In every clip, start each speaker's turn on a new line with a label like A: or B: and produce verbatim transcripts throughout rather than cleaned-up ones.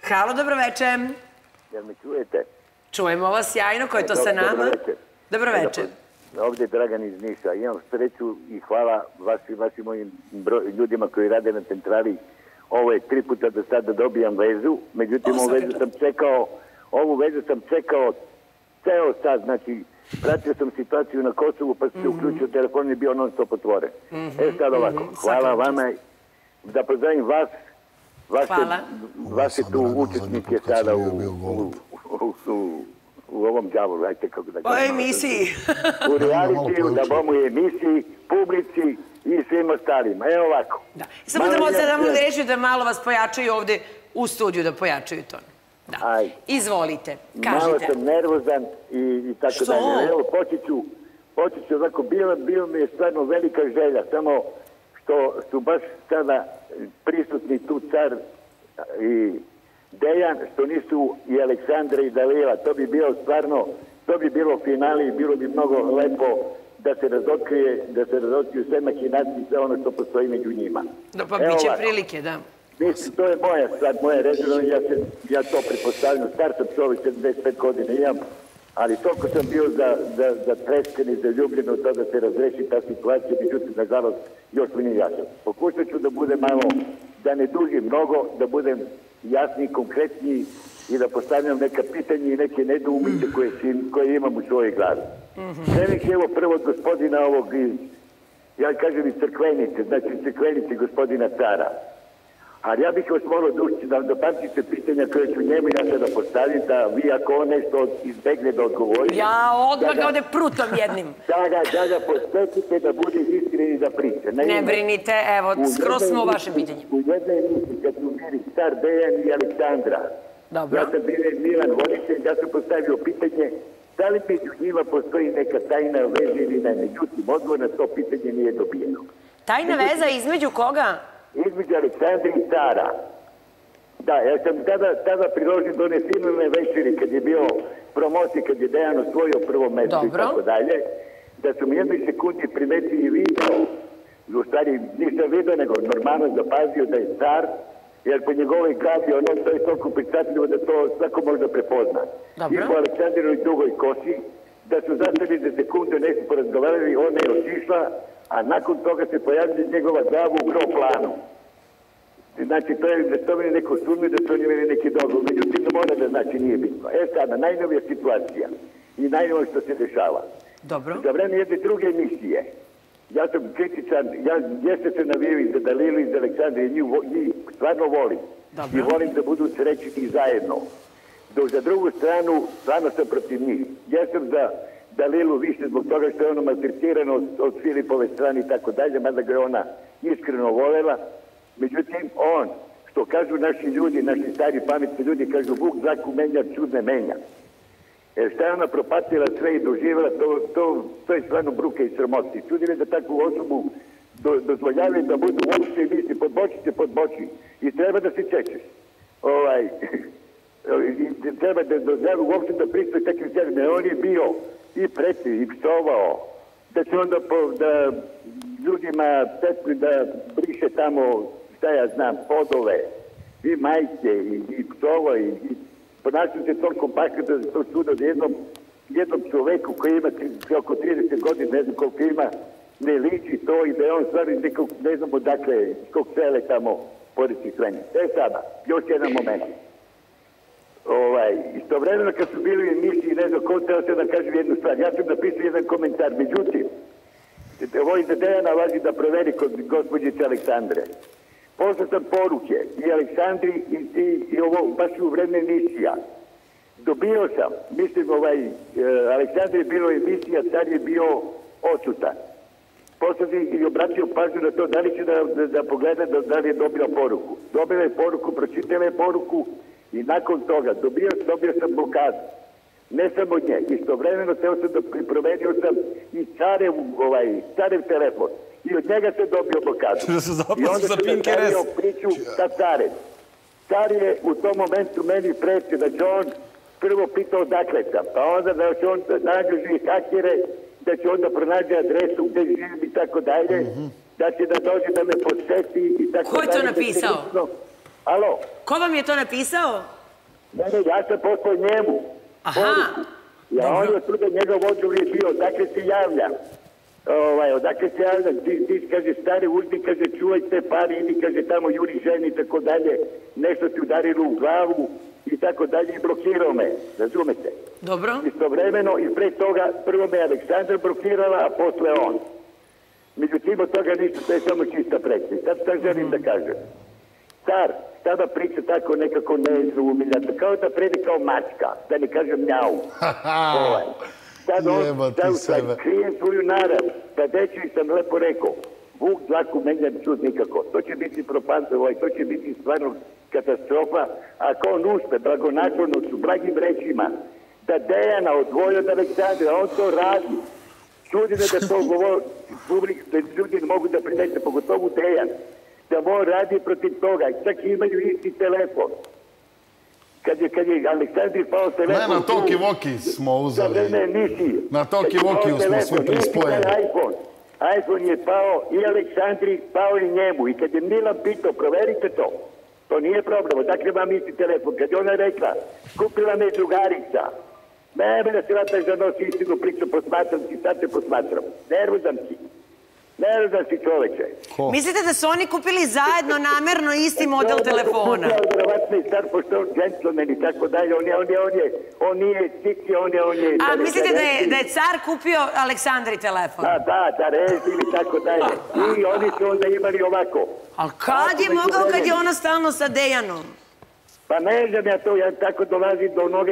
A: Halo, dobroveče.
B: Jel me čujete?
A: Čujemo vas sjajno, ko je to sa nama? Dobroveče.
B: Ovdje je Dragan iz Niša. Imam sreću i hvala vašim mojim ljudima koji rade na centrali. Ovo je tri puta do sada dobijam vezu. Međutim, ovu vezu sam čekao, ovu vezu sam čekao ceo sad, znači, pratio sam situaciju na Kosovu, pa se uključio telefon i bio non stop otvoren. E sad ovako, hvala vama, da pozdravim vas, vaše tu učesnike sada u ovom džavoru, ajte kako da
A: kažem. O emisiji.
B: U realitiju, da bomu emisiji, publici i svim ostalima. Evo ovako.
A: Samo da možete da mogu reći da malo vas pojačaju ovde u studiju, da pojačaju ton. Da. Izvolite, kažite.
B: Malo sam nervozan i tako dalje. Evo, počet ću ovako, bio mi je stvarno velika želja, samo što su baš sada prisutni tu car i Dejan, što nisu i Aleksandra i Dalila. To bi bilo stvarno, to bi bilo finali i bilo bi mnogo lepo da se razotkrije, da se razotkriju sve mahinacije, sve ono što postoji među njima.
A: Pa bit će prilike, da.
B: Mislim, to je moja sad, moja rezerva, ja to pretpostavljam, star sam čovjek, sedamdeset pet godina imam, ali toliko sam bio za tresken i za ljubljen od to da se razreši ta situacija, međutim, nažalost, još mi nije jasno. Pokušat ću da budem malo, da ne dužim mnogo, da budem jasniji, konkretniji i da postavljam neka pitanja i neke nedoumice koje imam u svojoj glavi. Krenih evo prvo od gospodina ovog, ja kažem iz Crkvenice, znači iz Crkvenice gospodina cara. Ali ja bih vas molio da dopamtite pitanja koje ću njemu ja sada postavim, da vi ako on nešto izbegne da odgovori...
A: Ja odmah ga ovde prutom jednim.
B: Da ga posvetite da bude iskren i da priče.
A: Ne brinite, evo, skroz smo u vašem pitanju.
B: U jednoj emisiji kad su bili car Dejan i Aleksandra, ja sam bio Milan Vodičević, ja sam postavio pitanje da li među njima postoji neka tajna veza ili ne. Međutim, odgovor na to pitanje nije dobijeno.
A: Tajna veza između koga?
B: Između Aleksandra i cara. Da, ja sam tada priložio do one filmove večeri kad je bio promocija, kad je Dejan osvojio prvo mesto i tako dalje, da sam u jednoj sekundi primetio i video, u stvari nisam video, nego normalno zapazio da je car, jer po njegovoj glavi ono to je toliko prihvatljivo da to svako može prepozna. I po Aleksandrovoj dugoj kosi, da su zastali za sekundu, nešto porazgovarali, ona je otišla, a nakon toga se pojavila njegova glava u gro planu. Znači, to je da to meni neko sumnje, da to nije meni neki dogovor. Međutim, da mora da znači nije bitno. E sada, najnovija situacija i najnovije što se dešava.
A: Dobro.
B: Za vreme jedne druge emisije, ja sam kritičan, ja jeste se navio i za Dalilu i za Aleksandra i njih stvarno volim. I volim da budu srećni zajedno. Dok za drugu stranu, stvarno sam protiv njih. Ja sam za Dalilu više zbog toga što je ono maltretirano od Filipove strane i tako dalje, mada ga je ona iskreno volela. Međutim, on, što kažu naši ljudi, naši stari pametni ljudi, kažu Vuk zaku menja, čudne menja. Jer šta je ona propatila sve i doživjela, to je stvarno bruka i sramoti. Čudi me da takvu osobu dozvoljavaju da budu uopšte i misli, podbočite, podboči. I treba da se češeš. Treba da dozvoljavaju uopšte da pristoji takvim stvarima. On je bio i preti, i psovao, da će onda da ljudima da briše tamo, šta ja znam, podove, i majke, i psovo, i ponašaju se toliko pakra da se to suda od jednom čoveku koji ima oko trideset godina, ne znam koliko ima, ne liči to i da je on stvari nekog, ne znam odakle, kog sele tamo pored Crkvenice. E sada, još jedan moment. Istovremeno kad su bili u emisiji, ne znam ko treba se da kažem jednu stvar. Ja sam napisao jedan komentar, međutim, ovo iz Dejana važi da proveri kod gospođice Aleksandre. Poslao sam poruke i Aleksandri i ovo baš u vreme emisija. Dobio sam, mislim, Aleksandri je bilo emisija, car je bio odsutan. Poslao sam i obratio pažnju na to da li će da pogleda da li je dobila poruku. Dobila je poruku, pročitala je poruku i nakon toga dobio sam blokadu. Ne samo od nje. Istovremeno teo sam da promenio sam i carev telefon. I od njega sam dobio blokadu. I onda sam nastavio priču sa carem. Car je u tom momentu meni pretio da će on prvo pitao odakle sam, pa onda da će on nađe hakere, da će onda pronađe adresu gde živim i tako dalje, da će da dođe da me poseti i tako dalje.
A: Ko je to napisao?
B: Alo?
A: Ko vam je to napisao?
B: Ne, ne, ja sam poslao njemu.
A: Aha.
B: Ja, on je od tuda njegov odgovor je bio, odakle se javlja. Ovaj, odakle se javlja, ti, ti kaže, stari uzdi, kaže, čuvaj te pari, idi, kaže, tamo juri ženi i tako dalje, nešto ti udarilo u glavu i tako dalje i blokirao me, razumete?
A: Dobro.
B: Istovremeno i pre toga, prvo me Aleksandra blokirala, a posle on. Međutim, od toga ništa, to je samo čista predsjednica. Sad šta želim da kažem? Car, tada priča tako nekako neizumiljato, kao da predi kao mačka, da ne kažem njau. Ovaj. Sad on, da sad krijem svoju narav, da deći sam lepo rekao, Vuk dlaku menja čud nikako. To će biti propantovo i to će biti stvarno katastrofa, ako on uspe, blagonaklono su blagim rečima, da Dejana odvoji od Aleksandra, on to radi. Čudi da to govori, da ljudi mogu da prinese, pogotovo Dejan, da on radi protiv toga, čak imaju isti telefon. Kad je, kad je Aleksandri pao telefon...
C: Ne, na Toki Voki smo uzeli.
B: Ne, ne, nisi.
C: Na Toki Vokiju smo svi prispojeni.
B: iPhone. iPhone je pao i Aleksandri, pao i njemu. I kad je Milan pitao, proverite to. To nije problem. Dakle, vam isti telefon. Kad je ona rekla, kupila me drugarica. Ne, me da se vrataš da nosi istinu priču, posmatram si, sad te posmatram. Nervozan si. Nervozan si čoveče.
A: Mislite da su oni kupili zajedno namerno isti model telefona?
B: Vjerovatno je star, pošto on džentlmen i tako dalje. On je, on je, on je, on nije cici, on je, on je...
A: A mislite da je, da je car kupio Aleksandri telefon?
B: Da, da, da, rezi ili tako dalje. I oni su onda imali ovako.
A: Ali kad je mogao kad je ona stalno sa Dejanom?
B: Pa ne znam ja to, ja tako dolazim do noge.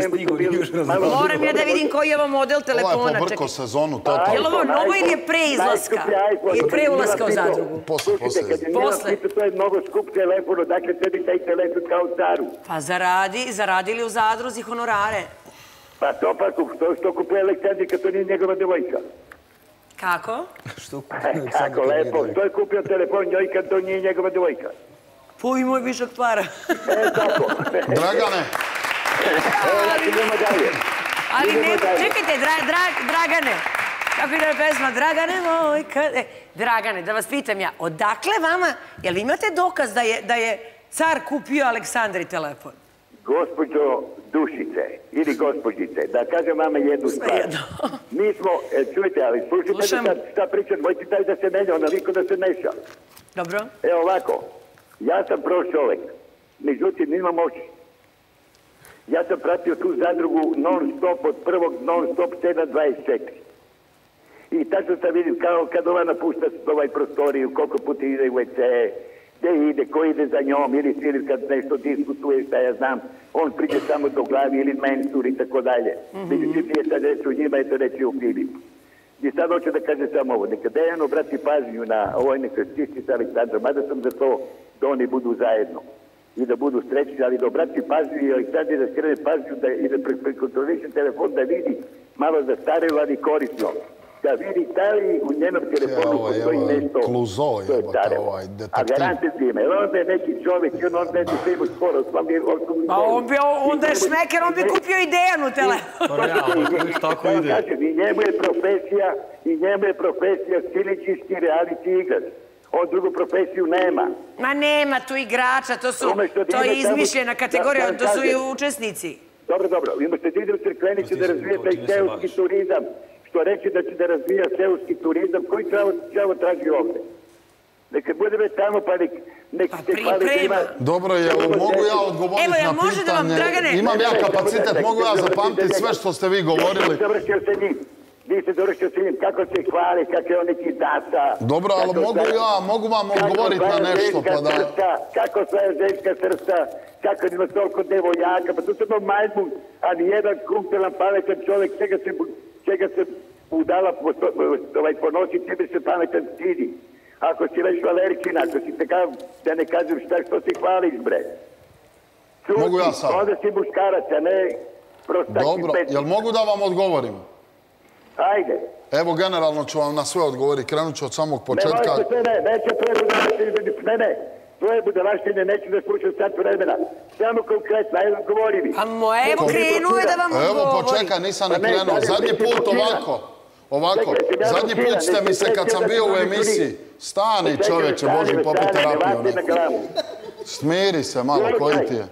A: Moram ja da vidim koji je ovo model telefona.
C: Ovo je pobrko sezonu, totalno.
A: Je li ovo novo ili je pre izlaska? Ili pre ulaska u zadrugu?
C: Posle, posle.
B: Kad je Milan pitao, to je mnogo skup telefon, odakle tebi taj telefon kao caru.
A: Pa zaradi, zaradili u zadruzi honorare.
B: Pa to pa, što kupuje Aleksandri kad to nije njegova devojka?
A: Kako?
B: Kako lepo, što je kupio telefon njoj kad to nije njegova devojka?
A: Po i moj višak para.
B: E, tako.
C: Dragane.
B: Evo, ja ti idemo dalje.
A: Ali ne, čekajte, Dragane. Kako ide pesma? Dragane moj, kad... Dragane, da vas pitam ja, odakle vama, jel imate dokaz da je car kupio Aleksandri telefon?
B: Gospođo Dušice, ili gospođice, da kažem vama jednu stvar. Mi smo, čujte, ali slušajte šta pričam, mojte daj da se menja, onoliko da se meša.
A: Dobro.
B: Evo ovako. Ja sam prost čovjek, međutim nimam moći. Ja sam pratio tu zadrugu non stop od prvog non stop sedam dvadeset četiri. I tačno sam vidim kao kad ova napušta ovaj prostoriju, koliko puta ide u ve ce, gdje ide, ko ide za njom, ili ili kad nešto diskutuje, šta ja znam, on priđe samo do glavi ili mensur i tako dalje. Međutim, nije sad reći u njima, je to reći u Filipu. I sad hoću da kaže samo ovo, neka Dejan obrati pažnju na ovoj nekoj čisti sa Aleksandrom, mada sam za to da oni budu zajedno i da budu srećni, ali da obrati pažnju i Aleksandri da skrene pažnju i da prekontroliše telefon da vidi malo zastarelo, ali korisno. Da vidi da li u njenom telefonu postoji nešto što je starelo. A garantiti ime, jer onda je neki čovjek i on onda je film skoro.
A: Onda je šmeker, on bi kupio i Dejanu telefon.
B: Tako ide. I njemu je profesija, i njemu je profesija stiličiški reality igrač. On drugu profesiju nema.
A: Ma nema tu igrača, to je izmišljena kategorija, to su i učesnici.
B: Dobro, dobro, imate da ide u crkvenicu da razvije taj seoski turizam, što reći da će da razvija seoski turizam, koji čavo traži ovdje? Neka bude već tamo pa nek se hvali da ima...
C: Dobro, jel mogu ja odgovoriti na pitanje? Imam ja kapacitet, mogu ja zapamtiti sve što ste vi govorili?
B: Završio se njim. Vi ste završio se njim, kako se hvali, kako je on neki data.
C: Dobro, ali mogu ja, mogu vam odgovoriti na nešto pa da...
B: Kako sva je ženska srca, kako ima toliko devojaka, pa to se to majmun, a nijedan krumpelan pametan čovjek, čega se udala ponosi, ti bi se pametan stidi. Ako si već Valerčina, ako si tekav, da ne kažem šta što si hvališ, bre.
C: Mogu ja sad?
B: Onda si muškarac, a ne prostaki.
C: Dobro, jel mogu da vam odgovorim?
B: Ajde.
C: Evo, generalno ću vam na sve odgovoriti, krenut ću od samog početka.
B: Ne, ne, ne, neće tvoje budalaštine, ne, ne, tvoje budalaštine neću da slušam sad vremena. Samo konkretno, ajde odgovori mi.
A: A moje, evo krenuo je da vam odgovori.
C: Evo, počekaj, nisam ne krenuo. Zadnji put ovako, ovako, zadnji put ste mi se kad sam bio u emisiji, stani čovječe, Boži, popri terapiju. Smiri se malo, koji ti je?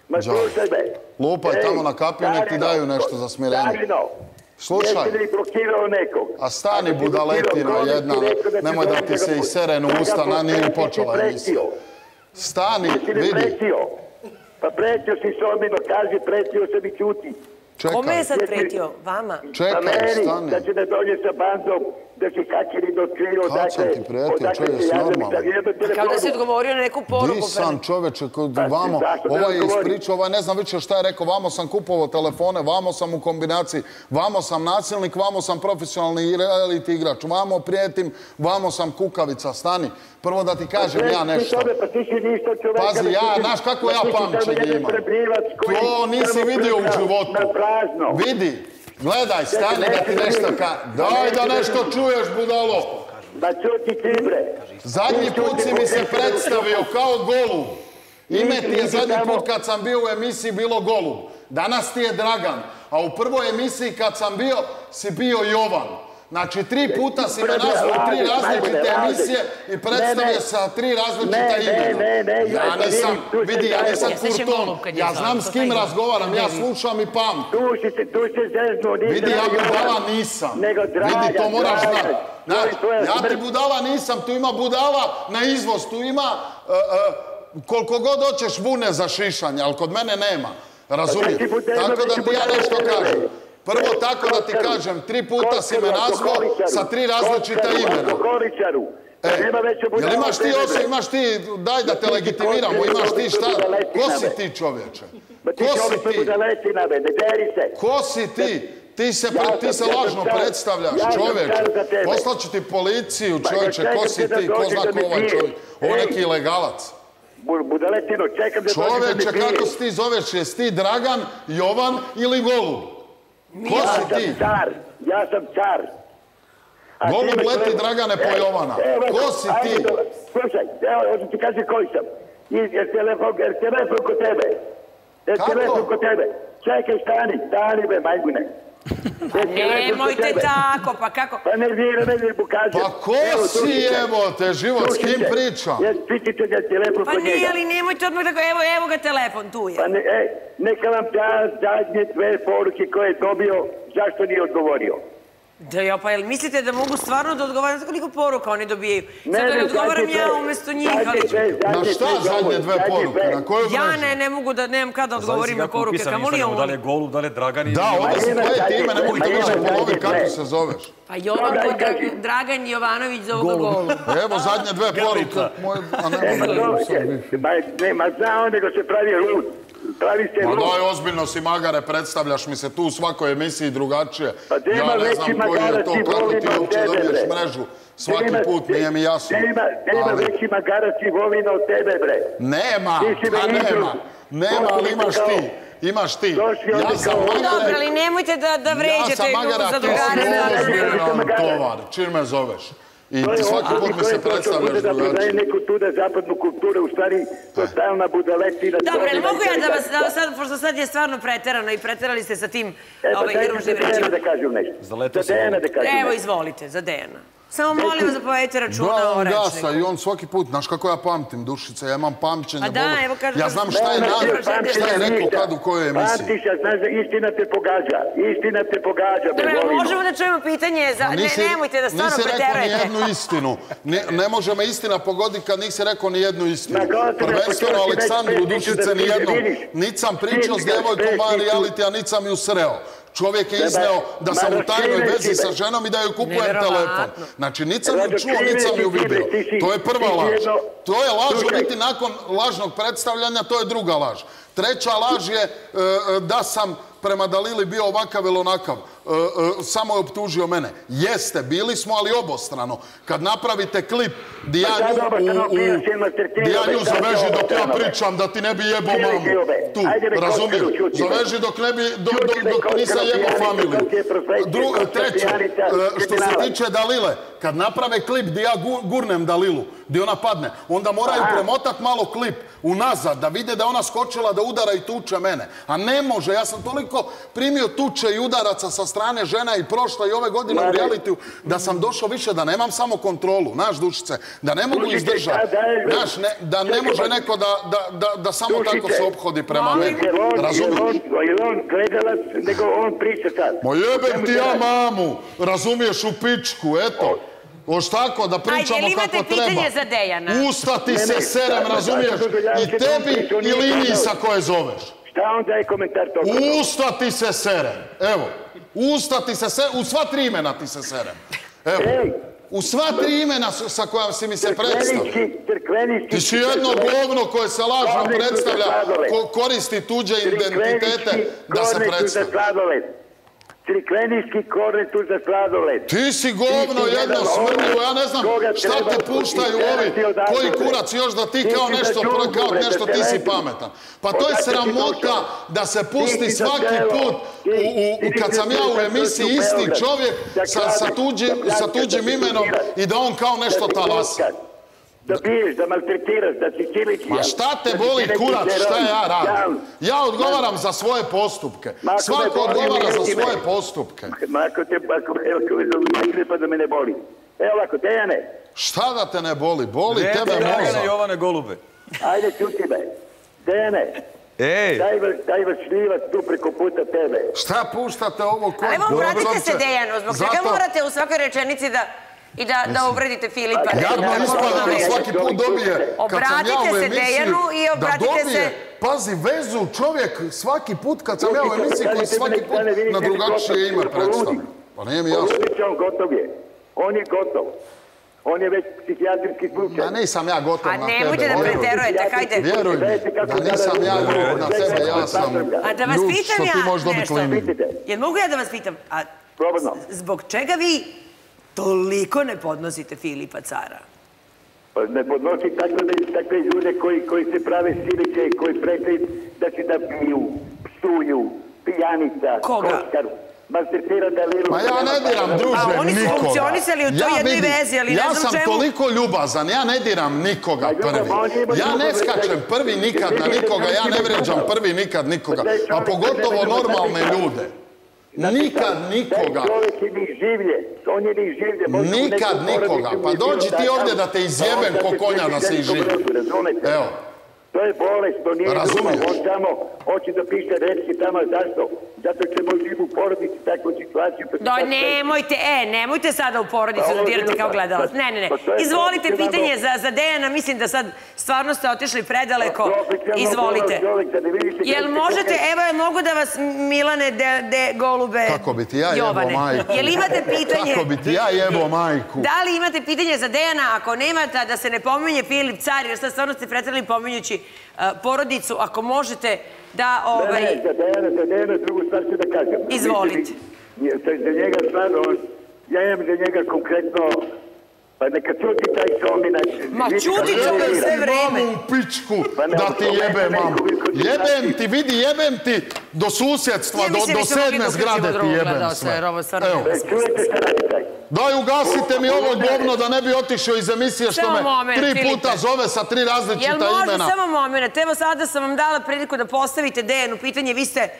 B: Ma slušaj me.
C: Lupaj tamo na kapiju, nek ti daju nešto za smirenje. Slušaj, a stani budaletina jedna, nemoj da ti se iseren u usta, na nije ni počela emisija. Stani, vidi.
B: Pa pretio si Somino, kaži, pretio se mi čuti.
A: Kome je sad pretio? Vama?
C: Čekaj, stani.
B: Da će da dođe sa bandom, da će hakeri dotkrio.
C: Kad sam ti pretio, čovjek, s normalno.
A: Kao da si odgovorio na neku poruku.
C: Di sam čoveče, vamo, ovaj je ispričao, ovaj ne znam više šta je rekao, vamo sam kupovao telefone, vamo sam u kombinaciji, vamo sam nasilnik, vamo sam profesionalni reality igrač, vamo prijetim, vamo sam kukavica, stani. Prvo da ti kažem ja nešto. Pazi, ja, znaš kako ja pamćenje imam. To nisi vidio u životu. Vidi, gledaj, stani da ti nešto ka... Daj da nešto čuješ, budalo.
B: Da čuti kibre.
C: Zadnji put si mi se predstavio kao Golub. Ime ti je zadnji put kad sam bio u emisiji bilo Golub. Danas ti je Dragan. A u prvoj emisiji kad sam bio si bio Jovan. Znači, tri puta si me nazvao u tri različite emisije i predstavio sa tri različita imena. Ja nisam, vidi, ja nisam kurton. Ja znam s kim razgovaram, ja slušam i pam. Vidi, ja budala nisam. Vidi, to moraš znati. Ja ti budala nisam, tu ima budala na izvoz, tu ima koliko god hoćeš vune za šišanje, ali kod mene nema. Razumiješ? Tako da ti ja nešto kažem. Prvo tako da ti kažem, tri puta si me nazvao sa tri različita imena. E, jel imaš ti osam, imaš ti, daj da te legitimiramo, imaš ti šta? Ko si ti, čovječe? Ko si ti? Ko si ti? Ti se lažno predstavljaš, čovječe. Poslaću ti policiju, čovječe, ko si ti? Ko zna ko ovaj čovjek? Ovo neki ilegalac. Čovječe, kako si ti zoveš? Jesi ti Dragan, Jovan ili Golub? Ko si ti?
B: Ja sam car, ja sam car.
C: Golub leti, Dragane, po Jovana. Ko si ti?
B: Slušaj, evo, hoću ti kaži koji sam. Jer telefon kod tebe. Jer telefon kod tebe. Čekaj, stani, stani be, majgune.
A: Nemojte tako, pa kako?
B: Pa ne vire, ne vire, pokažem.
C: Pa ko si, evo te, život, s kim pričam?
A: Pa nije, ali nemojte odmah tako, evo, evo ga telefon, tu je.
B: Pa neka vam da zadnje dve poruke koje je dobio, zašto nije odgovorio?
A: Da ja, pa jel mislite da mogu stvarno da odgovaram za koliko poruka oni dobijaju? Sad da ne odgovaram ja umjesto njih, ali...
C: Na šta zadnje dve poruke? Na koju mrežu?
A: Ja ne, ne mogu da, nemam kada odgovorim na poruke, kamo li on?
D: Da li je Golub, da li je Dragan ili...
C: Da, ovdje si koje ti ime, ne mogu ti više poloviti kako se zoveš.
A: Pa Jovan kod Dragan Jovanović zove ga Golub.
C: Evo zadnje dve poruke. A
B: ne, ma znao nego se pravi lud.
C: Ma daj, ozbiljno si, Magare, predstavljaš mi se tu u svakoj emisiji drugačije. Ja ne znam koji je to, kako ti uopće dobiješ mrežu. Svaki put nije mi jasno.
B: Nema veći Magarac i Vovina od tebe, bre.
C: Nema, pa nema. Nema, ali imaš ti. Imaš ti. Ja sam Magare...
A: Dobro, ali nemojte da vređete za drugare.
C: Ja sam Magare, tovar. Čim me zoveš? I svaki put mi se predstavljaš drugačije.
B: Neku tu da zapadnu kulturu, u stvari, totalna budaletina.
A: Dobro, ali mogu ja da vas sad, pošto sad je stvarno preterano i preterali ste sa tim ružnim rečima.
B: Za Dejana da kažem nešto. Za Dejana da kažem nešto.
A: Evo, izvolite, za Dejana. Samo molim vas da povedete računa o rečniku.
C: Gasa i on svaki put, znaš kako ja pamtim, Dušice, ja imam pamćenje.
A: Pa da, evo kažem...
C: Ja znam šta je rekao kad u kojoj emisiji.
B: Pamtiš, ja znaš da istina te pogađa. Istina te pogađa.
A: Dobro, možemo da čujemo pitanje, nemojte da stvarno preterujete.
C: Nisi rekao ni jednu istinu. Ne može me istina pogoditi kad nisi rekao ni jednu istinu. Prvenstveno Aleksandru Dušice ni jednom. Nic sam pričao s devojkom van reality, a nic sam ju sreo. Čovjek je izneo da sam u tajnoj vezi sa ženom i da joj kupujem telefon. Znači, nic sam ju čuo, nic sam ju vidio. To je prva laž. To je laž, u biti nakon lažnog predstavljanja, to je druga laž. Treća laž je da sam prema Dalili bio ovakav ili onakav. Samo je optužio mene. Jeste, bili smo, ali obostrano. Kad napravite klip di ja nju zaveži dok ja pričam da ti ne bi jebao mamu. Tu, razumiju. Zaveži dok nisam jebao familiju. Treće, što se tiče Dalile, kad naprave klip gdje ja gurnem Dalilu, gdje ona padne, onda moraju premotat malo klip unazad, da vide da ona skočila da udara i tuče mene. A ne može, ja sam toliko primio tuče i udaraca sa strane žena i prošle i ove godine u realitiju, da sam došao više da nemam samo kontrolu, naš Dušice, da ne mogu izdržati, da ne može neko da samo tako se ophodi prema meni. Razumiješ?
B: Je on gledalac, nego on priča sad.
C: Ma jebem ti ja mamu, razumiješ, u pičku, eto. Oš tako, da pričamo kako treba.
A: Ajde, imate pitanje za Dejana?
C: Ustati se serem, razumiješ, i tebi i Liniji sa koje zoveš.
B: Šta onda je komentar toga?
C: Ustati se serem, evo. Ustati se serem, u sva tri imena ti se serem. Evo. U sva tri imena sa kojom si mi se predstavio. Ti si jedno govno koje se lažno predstavlja, koristi tuđe identitete da se predstavlja.
B: Crikvenički kornet za sladoled.
C: Ti si govno jedno smrljivo, ja ne znam šta te puštaju ovi, koji kurac još da ti kao nešto, kao nešto ti si pametan. Pa to je sramota da se pusti svaki put, kad sam ja u emisiji isti čovjek sa tuđim imenom i da on kao nešto talasa.
B: Da biješ, da maltretiraš, da si ciličija.
C: Ma šta te boli kurac, šta ja radim? Ja odgovaram za svoje postupke. Svako odgovara za svoje postupke.
B: Ma ako te, ako me zove, pa da me ne boli. Evo ovako, Dejane.
C: Šta da te ne boli? Boli tebe moza.
D: Dragane Jovane Golube.
B: Ajde, čuti me. Dejane.
D: Ej.
B: Daj vas šljivac tu preko puta tebe.
C: Šta puštate ovo ko?
A: Ali evo, vratite se Dejanu, zbog čega morate u svakoj rečenici da... i da uvredite Filipa.
C: Jadno ispada da svaki put dobije, kad sam ja u emisiji, da dobije, pazi, vezu čovjek svaki put kad sam ja u emisiji, koji svaki put na drugačije ime predstavlja. Pa nije mi jasno.
B: On gotov je. On je gotov. On je već psihijatrijski slučaj.
C: Ma nisam ja gotov na tebe.
A: A nemojte da preterujete, hajde.
C: Vjeruj mi, da nisam ja gotov na tebe, ja sam ljud što ti možeš dobiti liniju.
A: Jel mogu ja da vas pitam, a zbog čega vi toliko ne podnosite Filipa Cara?
B: Ne podnosi takve ljude koji se prave siliće, koji prete da će da piju, psuju, pijanica, koškaru.
C: Ma ja ne diram, druže, nikoga.
A: A oni su funkcionisali u toj jednoj vezi, ali ne znam čemu.
C: Ja sam toliko ljubazan, ja ne diram nikoga prvi. Ja ne skačem prvi nikad na nikoga, ja ne vređam prvi nikad nikoga. A pogotovo normalne ljude. Nikad nikoga.
B: Čovjek je ni življe. On je ni življe.
C: Nikad nikoga. Pa dođi ti ovdje da te izjebem ko konja da se izživi. Evo.
B: To je bolest, to nije
C: ljubav.
B: On samo hoće da piše reči tamo. Zašto? Zato ćemo živi u porodici takvu situaciju.
A: Da, nemojte, e, nemojte sada u porodicu da dirate kao gledalac. Ne, ne, ne. Izvolite pitanje za Dejana, mislim da sad stvarno ste otišli predaleko. Izvolite. Jel možete, evo je mogu da vas, Milane, de Golube,
C: kako bi ti ja jebo majku?
A: Jel imate pitanje?
C: Kako bi ti ja jebo majku?
A: Da li imate pitanje za Dejana? Ako nemate, da se ne pominje Filip Car, jer sad stvarno ste pretrali pominjući porodicu, ako možete da...
B: Ne, ne, za Dejana drugu stvar ću da kažem.
A: Izvolite.
B: Za njega stvarno, ja imam za njega konkretno, pa neka čuti taj čominac.
A: Ma čuti čominac sve vreme.
C: Mamu u pičku da ti jebe, mamu. Jebem ti, vidi, jebem ti do susjedstva, do sedme zgrade ti jebem sve. Evo.
B: Čujete šta radi taj?
C: Daj, ugasite mi ovo govno da ne bi otišao iz emisije što me tri puta zove sa tri različita imena.
A: Jel može samo moment? Evo sada sam vam dala priliku da postavite Dejanu pitanje. Vi ste,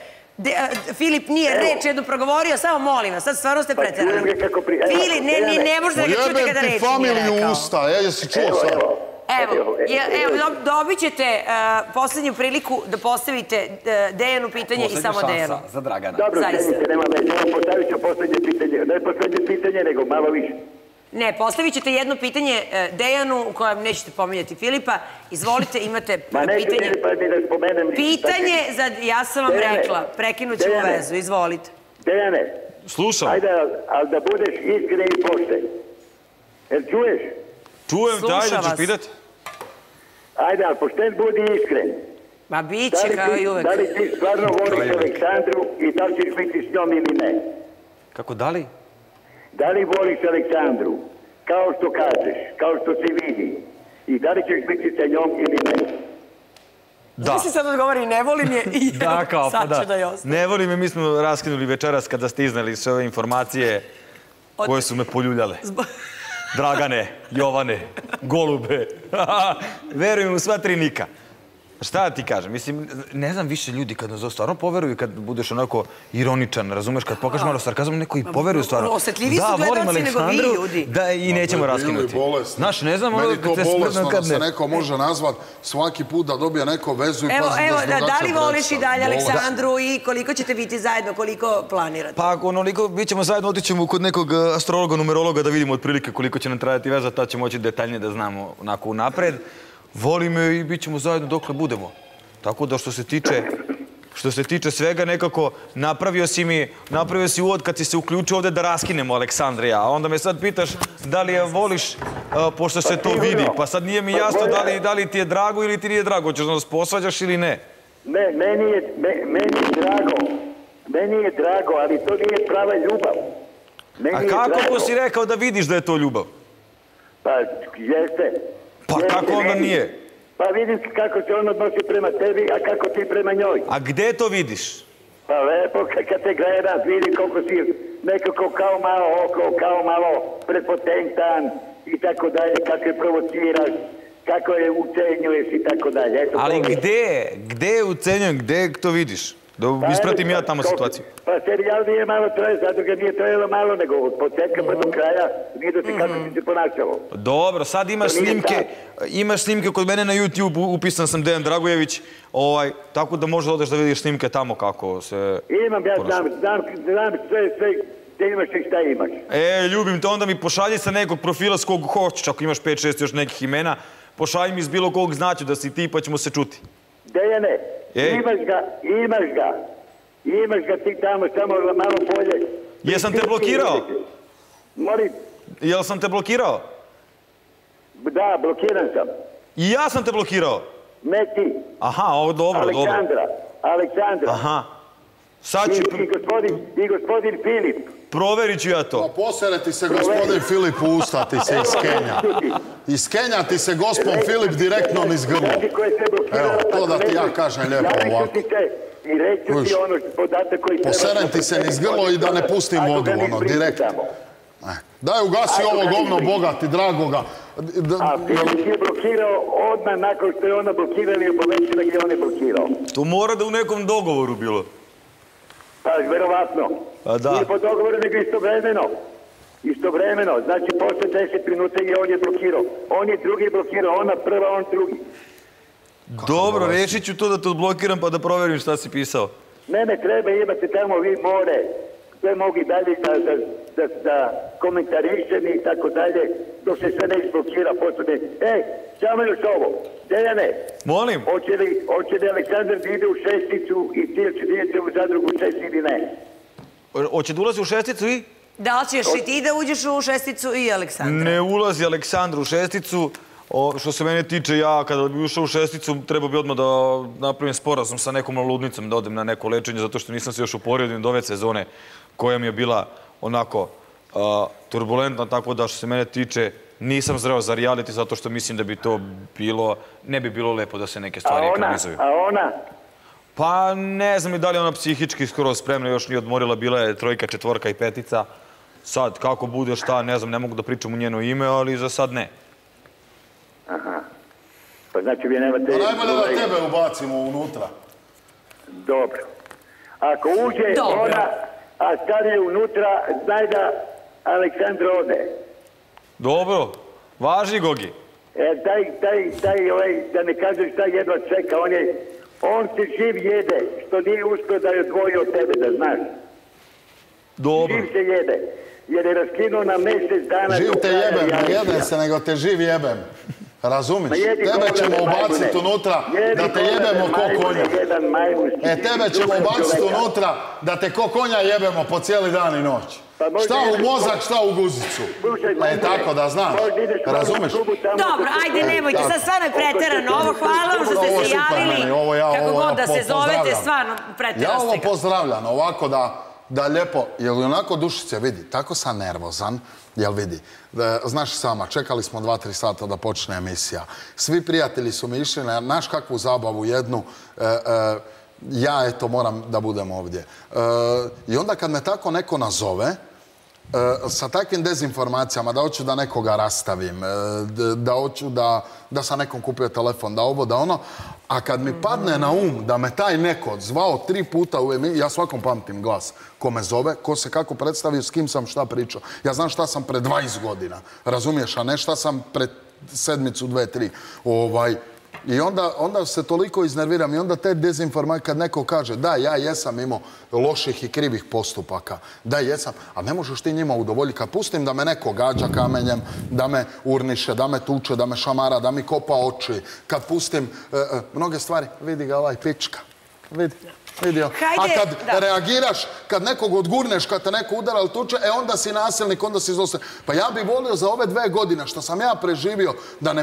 A: Filip nije reč jednu progovorio, samo molim vas, sad stvarno ste preterali. Filip, ne možete da ga čujete kada reč nije rekao.
C: Jebem ti familiju usta, jesi čuo sad?
A: Evo, dobit ćete posljednju priliku da postavite Dejanu pitanje i samo Dejanu.
D: Posljednja šansa za Dragana.
B: Dobro, cenite, nema veze. Postavit ću posljednje pitanje. Ne posljednje pitanje, nego malo više.
A: Ne, postavit ćete jedno pitanje Dejanu u kojem nećete pominjati Filipa. Izvolite, imate pitanje.
B: Ma neću Filipa ni da spomenem.
A: Pitanje, ja sam vam rekla, prekinut ćemo vezu. Izvolite.
B: Dejane.
D: Slušam.
B: Ajde, ali da budeš iskren i pošten. Jel čuješ?
D: Čujem, daj da ću pitati.
B: Ajde, ali pošten budi iskren.
A: Ma bit će kao i uvek.
B: Da li ti stvarno voliš Aleksandru i da li ćeš biti s njom ili ne?
D: Kako, da li?
B: Da li voliš Aleksandru, kao što kažeš, kao što se vidi, i da li ćeš biti sa njom ili ne?
D: Da.
A: Ti si sad odgovori, ne volim je i sad ću da je ostane.
D: Ne volim je, mi smo raskinuli večeras kada ste iznali sve ove informacije koje su me poljuljale. Dragane, Jovane, Golube. Verujem u sva tri Nika. Šta da ti kažem? Mislim, ne znam više ljudi kad nas zove, stvarno poveruju kad budeš onako ironičan, razumeš, kad pokažeš malo sarkazam, neko i poveruju stvarno.
A: Osjetljiviji su gledalci nego vi, ljudi.
D: Da, i nećemo raskinuti. Znaš, ne znam ono...
C: Meni to bolesno da se neko može nazvat svaki put da dobije neko vezu i
A: Evo,
C: pazi
A: evo,
C: da se drugačije
A: da li voliš i dalje
C: predstavi.
A: Aleksandru i koliko ćete biti zajedno, koliko planirate?
D: Pa onoliko, bit ćemo zajedno, otićemo kod nekog astrologa, numerologa da vidimo otprilike koliko će nam trajati veza, tad ćemo moći detaljnije da znamo onako unapred. Volim je i bit ćemo zajedno dokle budemo. Tako da što se tiče, što se tiče svega nekako, napravio si mi, napravio si uvod kad si se uključio ovde da raskinemo Aleksandra i ja. A onda me sad pitaš da li je voliš, pošto se to vidi. Pa sad nije mi jasno da li, da li ti je drago ili ti nije drago. Hoćeš da nas posvađaš ili ne?
B: Ne, meni je, me, meni je drago. Meni je drago, ali to nije prava ljubav. Meni
D: A
B: je
D: kako
B: drago.
D: to si rekao da vidiš da je to ljubav?
B: Pa jeste.
D: Pa
B: Jeste
D: kako onda
B: meni.
D: nije?
B: Pa vidim kako se on odnosi prema tebi, a kako ti prema njoj.
D: A gde to vidiš?
B: Pa lepo, kad te gledaš, vidi koliko si nekako kao malo oko, kao malo prepotentan i tako dalje, kako je provociraš, kako je ucenjuješ i tako dalje. Eto,
D: Ali
B: to je.
D: gde? Gde je ucenjujem? Gde to vidiš? Da ispratim ja tamo situaciju.
B: Pa serijal nije malo traje, zato ga nije trajalo malo, nego od početka pa do kraja vidio si kako si se ponašalo.
D: Dobro, sad imaš
B: To nije
D: snimke, imaš snimke kod mene na YouTube, upisan sam Dejan Dragojević, ovaj, tako da možda odeš da vidiš snimke tamo kako se...
B: Imam, ja znam, znam, znam sve, sve, gdje imaš i šta imaš.
D: E, ljubim te, onda mi pošalji sa nekog profila s kog hoćeš, ako imaš pet šest još nekih imena, pošalji mi iz bilo kog znaću da si ti pa ćemo se čuti.
B: Dejane,
D: Ej.
B: imaš ga, imaš ga. Imaš ga ti tamo, samo malo bolje.
D: Jesam te blokirao?
B: Molim,
D: Jel sam te blokirao?
B: da, blokiran sam.
D: I ja sam te blokirao.
B: Ne ti,
D: Aha, ovo dobro, dobro.
B: Aleksandra, Aleksandra.
D: Aha. Sad
B: I,
D: ću,
B: i, gospodin, I gospodin Filip.
D: proverit ću ja
C: Pa
D: to.
C: posere ti se gospodin Filip u usta, ti se iz Kenja. Iz Kenja ti se gospod Filip direktno niz grlo.
B: Znači koje se blokirala,
C: Evo, to da ti ja
B: tako
C: kažem
B: ne-
C: lijepo
B: javit ću
C: ovako.
B: ti se I reći
C: Uš.
B: ti ono podatak koji treba...
C: Poserem ti se niz grlo i da ne pustim
B: Ako
C: vodu,
B: ga ne
C: ono,
B: ispričamo.
C: direkt. Eh, Daj ugasi
B: Ako
C: ovo
B: ga ne
C: govno
B: ispričamo.
C: bogati, dragoga. D-
B: A Filip je blokirao odmah nakon što je ona blokirala i obaveštila gdje on je blokirao.
D: To mora da u nekom dogovoru bilo.
B: Pa, verovatno.
D: Pa da.
B: Nije po dogovoru, nego istovremeno. Istovremeno. Znači, posle deset minuta je on je blokirao. On je drugi blokirao, ona prva, on drugi.
D: Dobro, rešit ću to da te odblokiram pa da proverim šta si pisao.
B: Ne, ne treba, imate tamo vi more. Sve mogu i dalje da, da, da, da komentarišem i tako dalje, dok se sve ne izblokira posle. Ej, samo još ovo. Dejane,
D: Molim?
B: hoće li, hoće li Aleksandar da ide u šesticu i ti će da idete u zadrugu šest ili ne?
D: Hoće da ulazi u šesticu i?
A: Da li ćeš i ti da uđeš u šesticu i Aleksandra?
D: Ne ulazi Aleksandra u šesticu. O, što se mene tiče, ja kada bi ušao u šesticu, treba bi odmah da napravim sporazum sa nekom ludnicom, da odem na neko lečenje, zato što nisam se još uporio do ove sezone koja mi je bila onako a, turbulentna, tako da što se mene tiče, nisam zreo za reality, zato što mislim da bi to bilo, ne bi bilo lepo da se neke
B: A
D: stvari
B: ona,
D: ekranizuju.
B: a ona,
D: Pa ne znam i da li je ona psihički skoro spremna, još nije odmorila, bila je trojka, četvorka i petica. Sad, kako bude, šta, ne znam, ne mogu da pričam u njeno ime, ali za sad ne.
B: pa znači vi nemate...
C: Pa najbolje da
B: ovaj,
C: tebe ubacimo unutra.
B: Dobro. Ako uđe
A: Dobro.
B: ona, a sad je unutra, znaj da Aleksandra ode.
D: Dobro, važi Gogi.
B: E, taj, taj, taj, ovaj, da ne kažem šta jedva čeka, on je, on se živ jede, što nije uspio da je odvojio od tebe, da znaš.
D: Dobro.
B: Živ se jede, jer je raskinuo na mjesec dana...
C: Živ
B: do
C: te
B: kraja
C: jebem, ne
B: realitija.
C: jedem se, nego te živ jebem. Razumiš?
B: Ma jedi
C: Tebe
B: govna,
C: ćemo ubaciti
B: majmune.
C: unutra
B: Jedi
C: da te
B: govna,
C: jebemo ko
B: majmune,
C: konja.
B: jedan majmunski
C: E, tebe ćemo
B: duhan
C: ubaciti
B: čoveka.
C: unutra da te ko konja jebemo po cijeli dan i noć.
B: Pa možda
C: Šta u
B: ideš-
C: mozak, šta u guzicu.
B: Slušaj,
C: E,
B: majmune,
C: tako da znaš.
B: možda ideš malo u
C: Razumeš?
B: klubu tamo
A: Dobro,
B: oko-
A: ajde, nemojte,
C: tako.
A: sad stvarno je preterano ovo, hvala vam što
C: Ovo
A: ste
C: je
A: se
C: super
A: javili,
C: meni, ovo ja-
A: kako
C: ovo ja
A: god da se
C: po-
A: zovete,
C: pozdravljam.
A: stvarno
C: Ja
A: preterano
C: ovo
A: ste ga.
C: pozdravljam, ovako da, da lijepo, jel onako Dušice, vidi, tako sam nervozan, jel vidi, da, znaš sama, čekali smo dva, tri sata da počne emisija. Svi prijatelji su mi išli na, znaš kakvu zabavu jednu, e, e, ja eto moram da budem ovdje. E, I onda kad me tako neko nazove, sa takvim dezinformacijama, da hoću da nekoga rastavim, da hoću da sam nekom kupio telefon, da ovo, da ono, a kad mi padne na um da me taj neko zvao tri puta u emisiji, ja svakom pamtim glas, ko me zove, ko se kako predstavio, s kim sam šta pričao. Ja znam šta sam pre dvadeset godina, razumiješ, a ne šta sam pre sedmicu, dve, tri. I onda se toliko iznerviram i onda te dezinformacije, kad neko kaže da, ja jesam imao loših i krivih postupaka, da, jesam, a ne možeš ti njima udovoljiti. Kad pustim da me neko gađa kamenjem, da me urniše, da me tuče, da me šamara, da mi kopa oči, kad pustim mnoge stvari, vidi ga ovaj pička, vidi. A kad reagiraš, kad nekog odgurneš, kad te neko udara ili tuče, e onda si nasilnik, onda si izostren. Pa ja bih volio za ove dve godine što sam ja preživio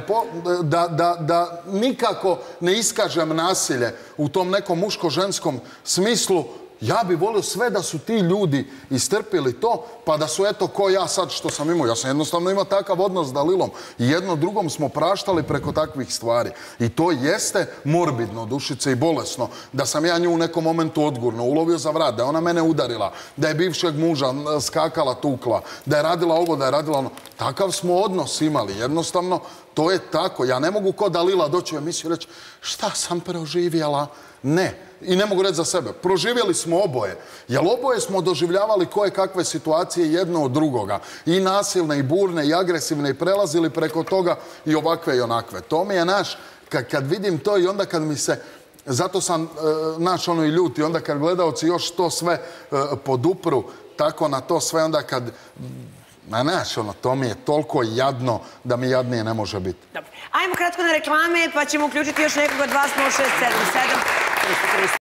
C: da nikako ne iskažem nasilje u tom nekom muško-ženskom smislu. Ja bih volio sve da su ti ljudi istrpili to, pa da su eto ko ja sad što sam imao. Ja sam jednostavno imao takav odnos s Dalilom i jedno drugom smo praštali preko takvih stvari. I to jeste morbidno, dušice, i bolesno. Da sam ja nju u nekom momentu odgurno, ulovio za vrat, da je ona mene udarila, da je bivšeg muža skakala, tukla, da je radila ovo, da je radila ono. Takav smo odnos imali, jednostavno to je tako. Ja ne mogu ko Dalila doći u emisiju i reći šta sam proživjela. Ne. I ne mogu reći za sebe. Proživjeli smo oboje. Jer oboje smo doživljavali koje kakve situacije jedno od drugoga. I nasilne, i burne, i agresivne, i prelazili preko toga i ovakve i onakve. To mi je naš, kad vidim to i onda kad mi se, zato sam naš ono i ljut, i onda kad gledalci još to sve podupru, tako na to sve, onda kad, ma naš, ono, to mi je toliko jadno da mi jadnije ne može biti.
A: Dobro. Ajmo kratko na reklame, pa ćemo uključiti još nekog od vas, nula šest sedam sedam